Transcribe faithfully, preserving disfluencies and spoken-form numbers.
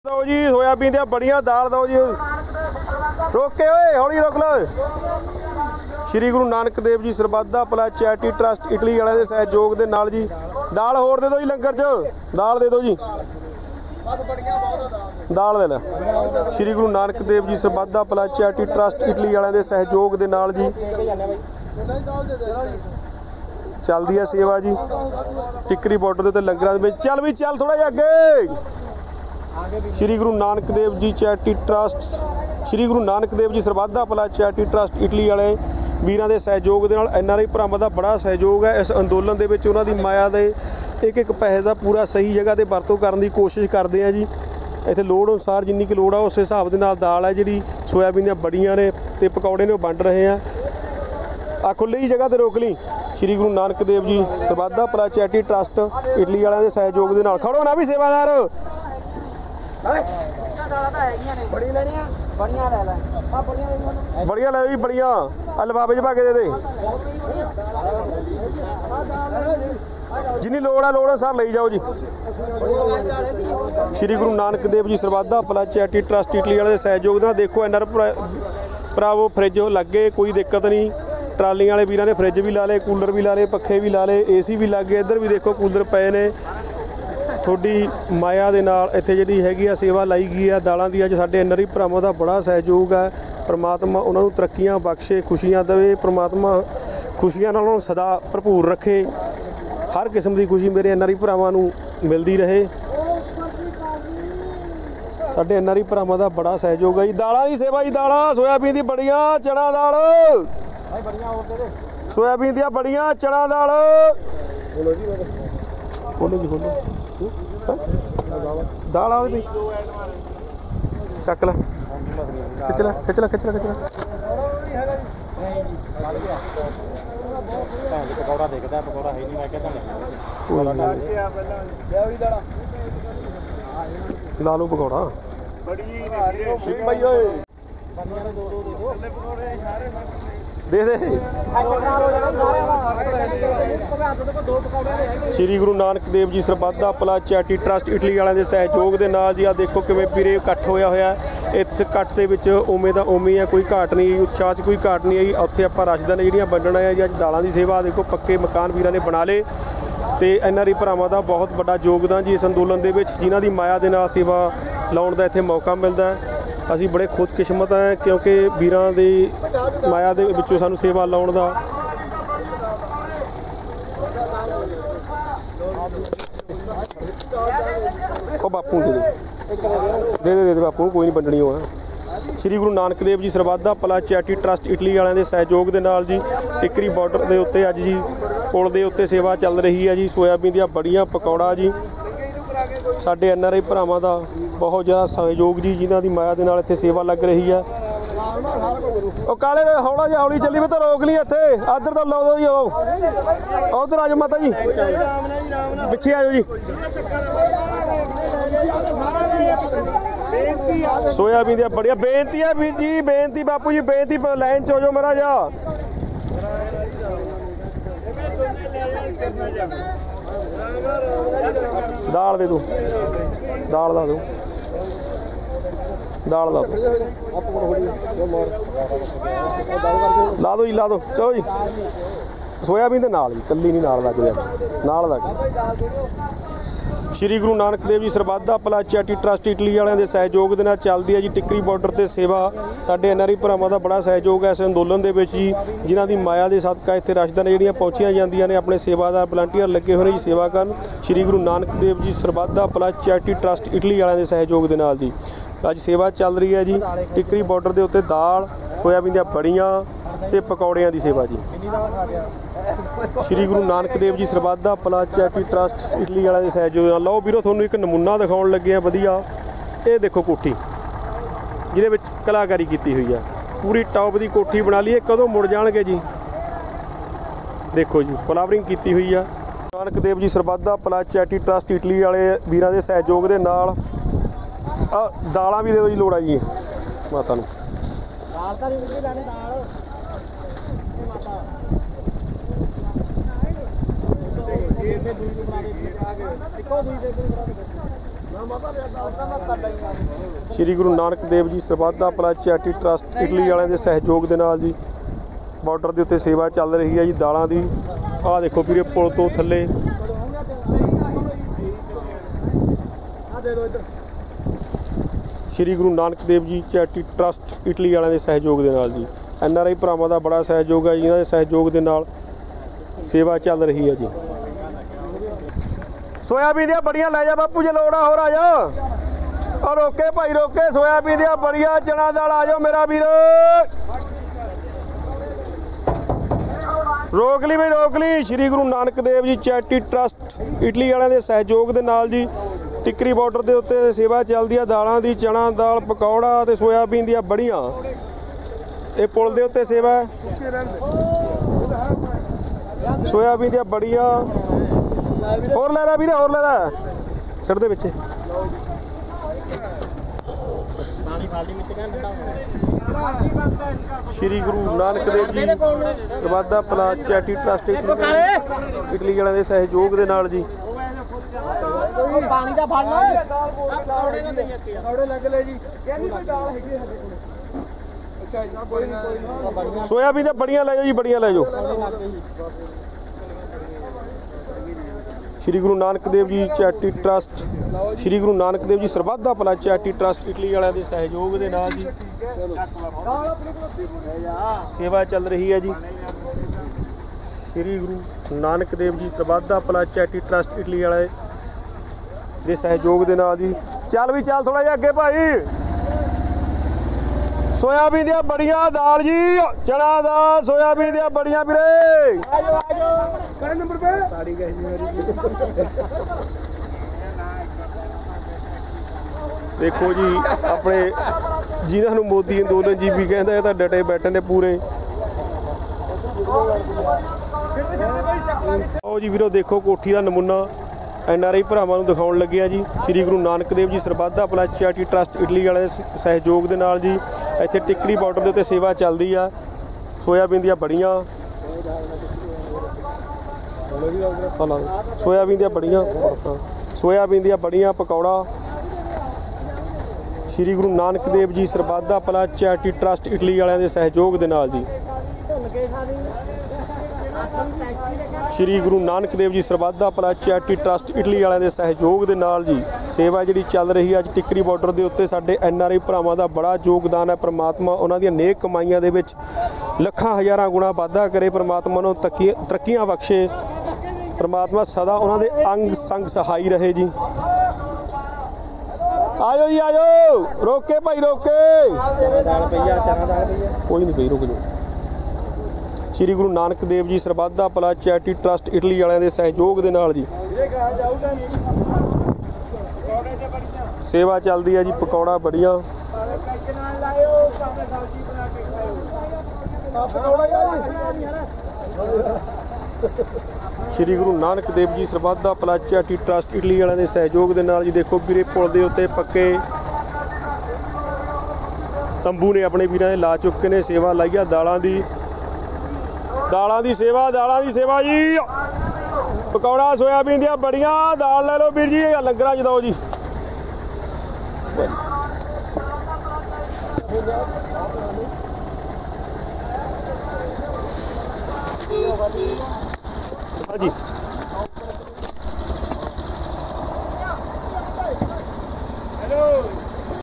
दो जी सोयाबीन दी बढ़िया दाल दो जी। रोके ओए हौली रोक लो। श्री गुरु नानक देव जी Sarbat Da Bhala charity trust Italy वाले दे सहयोग दे नाल जी दाल होर दे दो जी। लंगर च दाल दे दो जी। दाल दे लै। श्री गुरु नानक देव जी Sarbat Da Bhala charity trust Italy वाले दे सहयोग दे नाल जी चलदी है सेवा जी। टिकरी बॉर्डर ते लंगरां दे विच चल भी चल थोड़ा जिहा अगे। श्री गुरु नानक देव जी चैरिटी ट्रस्ट श्री गुरु नानक देव जी Sarbat Da Bhala charity trust Italy वाले वीरां दे सहयोग दे नाल एन आर आई भरावां दा बड़ा सहयोग है। इस अंदोलन दे विच उन्हां दी माया दे एक एक पैसे दा पूरा सही जगह ते वरतों करन दी कोशिश करदे आ जी। इत्थे लोड़ अनुसार जिन्नी कि लोड़ आ उस हिसाब दे नाल दाल है जिहड़ी सोयाबीन दी बड़ियां ने ते पकौड़े ने वंड रहे हैं। आ खुली ही जगह ते रोक ली। श्री गुरु नानक देव जी Sarbat Da Bhala charity trust Italy वालियां दे सहयोग दे नाल खड़ो ना भी सेवादार बढ़िया ले जी बढ़िया लिफाफे च पा के दे दे जिन्नी लोड़ है लोड़ अनुसार ले जाओ जी। श्री गुरु नानक देव जी Sarbat Da Bhala charity trust Italy वाले सहयोग दे नाल देखो एन आर भरावो फ्रिज लगे कोई दिक्कत नहीं। ट्रालियां वाले वीरां ने फ्रिज भी ला ले कूलर भी ला ले पखे भी ला ले ए सी भी लग गए। इधर भी देखो कूलर पे ने। थोड़ी माया दे नाल इत्थे जिहड़ी हैगी आ सेवा लाई गई है दालां दी। अज साडे एन आर आई भरावां दा बड़ा सहयोग है। परमात्मा उन्हां नूं तरक्कियां बख्शे खुशियां देवे। परमात्मा खुशियां नाल उन्हां नूं सदा भरपूर रखे। हर किस्म की खुशी मेरे एन आर आई भरावां नूं मिलदी रहे। साडे एन आर आई भरावां दा बड़ा सहयोग है जी। दालां दी सेवा जी दालां सोयाबीन दी बड़ियां चना दाल सोयाबीन दी बड़ियां चना दाल खोलो जी खोलो दाल आ भी चक ला खिच ला खिच ला खिच ला खिच ला पकौड़ा देखदा पकौड़ा है नहीं मैं कहता ला लो पकौड़ा दे दे। श्री गुरु नानक देव जी Sarbat Da Bhala charity trust Italy वाले दे सहयोग दे नाल जी आ देखो किवें वीरे इकट्ठ होया होया। इस इकट्ठ दे विच उमें दा उमें है कोई घाट नहीं उत्साह च कोई घाट नहीं आई। उत्थे आपां रशदां ने जिहड़ियां वंडण आए जी। अज दालां दी सेवा देखो पक्के मकान वीरां ने बना ले ते एन आर आई भरावां दा बहुत वड्डा योगदान जी इस अंदोलन दे विच जिन्हां दी माया दे नाल सेवा लाउण दा इत्थे मौका मिलदा है। असीं बड़े खुदकिस्मत हैं क्योंकि वीरां दी माया दे विचों सानूं सेवा लाउण दा ओ बापू दे दे दे दे बापू कोई नहीं वंडणी होआ। श्री गुरु नानक देव जी Sarbat Da Bhala charity trust Italy वालियां दे सहयोग दे नाल जी टिकरी बॉर्डर दे उत्ते अज जी पुल दे उत्ते सेवा चल रही है जी। सोयाबीन दी बड़ियां पकौड़ा जी साडे एन आर आई भरावां दा बहुत ज़्यादा सहयोग जी जिन्हां दी माया दे नाल इत्थे सेवा लग रही है। ओ काले हौला जिहा हौली चली मैं तो रोक ली इत्थे आदर तो लो दो जी उधर आ जाओ माता जी पिछे आ जाओ जी। सोयाबीन दी बढ़िया बेनती है वीर जी बेनती बापू जी बेनती लाइन च हो जाओ मेरा जा दाल दे दो दाल ला दो दाल ला दो ला दो जी ला दो चलो जी। सोयाबीन दे नाल जी कल्ली नहीं नाल लग रहा नाल लग। श्री गुरु नानक देव जी Sarbat Da Bhala charity trust Italy वालियां दे सहयोग दे नाल चलदी है जी टिकरी बॉर्डर ते सेवा। साडे एन आर आई भरावां दा बड़ा सहयोग है इस अंदोलन दे विच जी जिन्हां दी माया दे सदका इत्थे रशदां ने जिहड़ियां पहुंचियां जांदियां ने अपने सेवादार वलंटियर लगे होए ने जी सेवा करन। श्री गुरु नानक देव जी Sarbat Da Bhala charity trust Italy वालियां दे सहयोग दे नाल जी अज सेवा चल रही है जी। टिकरी बॉर्डर दे उत्ते दाल सोयाबीन दी बड़ियां ते पकौड़ियां दी सेवा जी। श्री गुरु नानक देव जी Sarbat Da Bhala charity trust Italy वाले दे सहयोग नाल लो वीरो तुहानूं एक नमूना दिखाउण लगे आ वधिया। ये देखो कोठी जिहदे विच कलाकारी कीती हुई है पूरी टॉप दी कोठी बना ली है। कदों मुड़ जाणगे जी देखो जी फ्लावरिंग कीती हुई है। नानक देव जी Sarbat Da Bhala charity trust Italy वाले वीरां दे सहयोग दे नाल आ दालां भी दे दो जी लोड़ आई माता नूं दाल तां नहीं दाल माता ਸ਼੍ਰੀ ਗੁਰੂ ਨਾਨਕ ਦੇਵ ਜੀ ਸਰਬੱਤਾ ਭਲਾ ਚੈਰਿਟੀ ਟਰਸਟ ਇਟਲੀ ਵਾਲਿਆਂ ਦੇ ਸਹਿਯੋਗ ਦੇ ਨਾਲ ਜੀ ਬਾਰਡਰ ਦੇ ਉੱਤੇ ਸੇਵਾ ਚੱਲ ਰਹੀ ਹੈ ਜੀ ਦਾਲਾਂ ਦੀ। ਆਹ ਦੇਖੋ ਵੀਰੇ ਪੁਲ ਤੋਂ ਥੱਲੇ ਸ਼੍ਰੀ Guru Nanak Dev ji charity trust Italy ਵਾਲਿਆਂ ਦੇ ਸਹਿਯੋਗ ਦੇ ਨਾਲ ਜੀ ਐਨ ਆਰ ਆਈ ਭਰਾਵਾਂ ਦਾ ਬੜਾ ਸਹਿਯੋਗ ਹੈ ਜੀ। ਇਹਨਾਂ ਦੇ ਸਹਿਯੋਗ ਦੇ ਨਾਲ ਸੇਵਾ ਚੱਲ ਰਹੀ ਹੈ ਜੀ। ਸੋਇਆਬੀਨ ਦੀਆਂ ਬੜੀਆਂ ਲੈ ਜਾ ਬਾਪੂ ਜੇ ਲੋੜ ਆ ਹੋਰ ਆ ਜਾ। ਔਰ ਰੋਕੇ ਭਾਈ ਰੋਕੇ ਸੋਇਆਬੀਨ ਦੀਆਂ ਬੜੀਆਂ ਚਣਾ ਦਾਲ ਆ ਜਾਓ ਮੇਰਾ ਵੀਰ। ਰੋਕ ਲਈ ਬਈ ਰੋਕ ਲਈ। ਸ਼੍ਰੀ Guru Nanak Dev ji charity trust Italy ਵਾਲਿਆਂ ਦੇ ਸਹਿਯੋਗ ਦੇ ਨਾਲ ਜੀ ਟਿੱਕਰੀ ਬਾਰਡਰ ਦੇ ਉੱਤੇ ਸੇਵਾ ਚੱਲਦੀ ਆ ਦਾਲਾਂ ਦੀ ਚਣਾ ਦਾਲ ਪਕੌੜਾ ਤੇ ਸੋਇਆਬੀਨ ਦੀਆਂ ਬੜੀਆਂ। ਇਹ ਪੁਲ ਦੇ ਉੱਤੇ ਸੇਵਾ ਹੈ। ਸੋਇਆਬੀਨ ਦੀਆਂ ਬੜੀਆਂ ਹੋਰ ਲੈ ਲੈ ਵੀਰੇ ਹੋਰ ਲੈ ਲੈ ਸਿਰ ਦੇ ਵਿੱਚ। ਸ਼੍ਰੀ ਗੁਰੂ ਨਾਨਕ ਦੇਵ ਜੀ ਸਰਬੱਤਾ ਭਲਾ ਚੈਰਿਟੀ ਟਰਸਟ ਇਟਲੀ ਵਾਲਿਆਂ ਦੇ ਸਹਿਯੋਗ ਦੇ ਨਾਲ ਜੀ ਪਾਣੀ ਦਾ ਫੜ ਲਓ ਕੌੜੇ ਨਾ ਨਹੀਂ ਇੱਥੇ ਕੌੜੇ ਲੱਗ ਲੈ ਜੀ ਕਿਹੜੀ ਕੋਈ ਦਾਲ ਹੈਗੀ ਸਾਡੇ ਕੋਲ। ਅੱਛਾ ਇਦਾਂ ਕੋਈ ਨਹੀਂ ਸੋਇਆਬੀਨ ਦੀਆਂ ਬੜੀਆਂ ਲੈ ਜਾਓ ਜੀ ਬੜੀਆਂ ਲੈ ਜਾਓ। ਸ਼੍ਰੀ ਗੁਰੂ ਨਾਨਕ ਦੇਵ ਜੀ ਚੈਰਿਟੀ ਟਰਸਟ ਸ਼੍ਰੀ ਗੁਰੂ ਨਾਨਕ ਦੇਵ ਜੀ ਸਰਬੱਤਾ ਭਲਾ ਚੈਰਿਟੀ ਟਰਸਟ ਇਟਲੀ ਵਾਲਿਆਂ ਦੇ ਸਹਿਯੋਗ ਦੇ ਨਾਲ ਜੀ ਸੇਵਾ ਚੱਲ ਰਹੀ ਹੈ ਜੀ। ਸ਼੍ਰੀ ਗੁਰੂ ਨਾਨਕ ਦੇਵ ਜੀ ਸਰਬੱਤਾ ਭਲਾ ਚੈਰਿਟੀ ਟਰਸਟ ਇਟਲੀ ਵਾਲੇ ਦੇ ਸਹਿਯੋਗ ਦੇ ਨਾਲ ਜੀ। ਚੱਲ ਵੀ ਚੱਲ ਥੋੜਾ ਜਿਹਾ ਅੱਗੇ ਭਾਈ। ਸੋਇਆਬੀਨ ਦੀਆਂ ਬੜੀਆਂ ਦਾਲ ਜੀ ਚਣਾ ਦਾਲ ਸੋਇਆਬੀਨ ਦੀਆਂ ਬੜੀਆਂ ਵੀਰੇ। ਆਜੋ ਆਜੋ ਕਿਹੜੇ ਨੰਬਰ पे ਸਾੜੀ ਗਈ ਜੀ ਮੇਰੀ। ਦੇਖੋ ਜੀ ਆਪਣੇ ਜਿਹਨਾਂ ਨੂੰ ਮੋਦੀ ਅੰਦੋਲਨ ਜੀ ਵੀ ਕਹਿੰਦਾ ਇਹ ਤਾਂ ਡਟੇ ਬੈਠੇ ਨੇ ਪੂਰੇ। ਆਓ ਜੀ ਵੀਰੋ ਦੇਖੋ ਕੋਠੀ ਦਾ ਨਮੂਨਾ ਐਨ ਆਰ ਆਈ ਭਰਾਵਾਂ ਨੂੰ ਦਿਖਾਉਣ ਲੱਗੇ ਆ ਜੀ। ਸ਼੍ਰੀ ਗੁਰੂ ਨਾਨਕ ਦੇਵ ਜੀ ਸਰਬੱਤਾ ਭਲਾ ਚੈਰਿਟੀ ਟਰਸਟ ਇਟਲੀ ਵਾਲੇ ਦੇ ਸਹਿਯੋਗ ਦੇ ਨਾਲ ਜੀ ਇੱਥੇ ਟਿੱਕਰੀ ਬਾਰਡਰ ਦੇ ਉੱਤੇ ਸੇਵਾ ਚੱਲਦੀ ਆ। ਸੋਇਆਬੀਨ ਦੀਆਂ ਬੜੀਆਂ ਸੋਇਆਬੀਨ ਦੀਆਂ ਬੜੀਆਂ ਸੋਇਆਬੀਨ ਦੀਆਂ ਬੜੀਆਂ ਪਕੌੜਾ ਸ਼੍ਰੀ ਗੁਰੂ ਨਾਨਕ ਦੇਵ ਜੀ ਸਰਬੱਤਾ ਭਲਾ ਚੈਰਿਟੀ ਟਰਸਟ ਇਟਲੀ ਵਾਲਿਆਂ ਦੇ ਸਹਿਯੋਗ ਦੇ ਨਾਲ ਜੀ ਸ਼੍ਰੀ ਗੁਰੂ ਨਾਨਕ ਦੇਵ ਜੀ ਸਰਬੱਤਾ ਭਲਾ ਚੈਰਿਟੀ ਟਰਸਟ ਇਟਲੀ ਵਾਲਿਆਂ ਦੇ ਸਹਿਯੋਗ ਦੇ ਨਾਲ ਜੀ ਸੇਵਾ ਜਿਹੜੀ ਚੱਲ ਰਹੀ ਹੈ ਅੱਜ ਟਿੱਕਰੀ ਬਾਰਡਰ ਦੇ ਉੱਤੇ। ਸਾਡੇ ਐਨ ਆਰ ਆਈ ਭਰਾਵਾਂ ਦਾ ਬੜਾ ਯੋਗਦਾਨ ਹੈ। ਪ੍ਰਮਾਤਮਾ ਉਹਨਾਂ ਦੀਆਂ ਨੇਕ ਕਮਾਈਆਂ ਦੇ ਵਿੱਚ ਲੱਖਾਂ ਹਜ਼ਾਰਾਂ ਗੁਣਾ ਵਾਧਾ ਕਰੇ। ਪ੍ਰਮਾਤਮਾ ਨੂੰ ਤਰੱਕੀਆਂ ਬਖਸ਼ੇ। ਪ੍ਰਮਾਤਮਾ ਸਦਾ ਉਹਨਾਂ ਦੇ ਅੰਗ ਸੰਗ ਸਹਾਈ ਰਹੇ ਜੀ। ਆਜੋ ਜੀ ਆਜੋ ਰੋਕੇ ਭਾਈ ਰੋਕੇ ਕੋਈ ਨਹੀਂ ਪਈ ਰੁਕ ਜਾਓ। ਸ਼੍ਰੀ ਗੁਰੂ ਨਾਨਕ ਦੇਵ ਜੀ ਸਰਬੱਤਾ ਭਲਾ ਚੈਰਿਟੀ ਟਰਸਟ ਇਟਲੀ ਵਾਲਿਆਂ ਦੇ ਸਹਿਯੋਗ ਦੇ ਨਾਲ ਜੀ ਸੇਵਾ ਚੱਲਦੀ ਹੈ ਜੀ। ਪਕੌੜਾ ਬੜੀਆਂ ਸ਼੍ਰੀ ਗੁਰੂ ਨਾਨਕ ਦੇਵ ਜੀ ਸਰਬੱਤਾ ਭਲਾ ਚੈਰਿਟੀ ਟਰਸਟ ਇਟਲੀ ਵਾਲਿਆਂ ਦੇ ਸਹਿਯੋਗ ਦੇ ਨਾਲ ਜੀ ਦੇਖੋ ਵੀਰੇ ਪੁਲ ਦੇ ਉੱਤੇ ਪੱਕੇ ਤੰਬੂ ਨੇ ਆਪਣੇ ਵੀਰਾਂ ਨੇ ਲਾ ਚੁੱਕੇ ਨੇ। ਸੇਵਾ ਲਾਈ ਆ ਦਾਲਾਂ ਦੀ ਦਾਲਾਂ ਦੀ ਸੇਵਾ ਦਾਲਾਂ ਦੀ ਸੇਵਾ ਜੀ। ਪਕੌੜਾ ਸੋਇਆਬੀਨ ਦੀਆਂ ਬੜੀਆਂ ਦਾਲ ਲੈ ਲਓ ਵੀਰ ਜੀ ਲੰਗਰਾਂ 'ਚ ਦਿਓ ਜੀ। ਹਾਂਜੀ